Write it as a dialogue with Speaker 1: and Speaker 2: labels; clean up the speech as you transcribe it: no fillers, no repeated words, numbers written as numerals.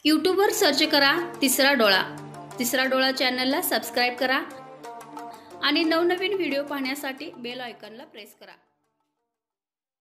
Speaker 1: यूट्यूबवर सर्च करा तिसरा डोळा। तिसरा डोळा चॅनलला सबस्क्राइब करा आणि नवनवीन व्हिडिओ पाहण्यासाठी बेल आयकॉनला प्रेस करा।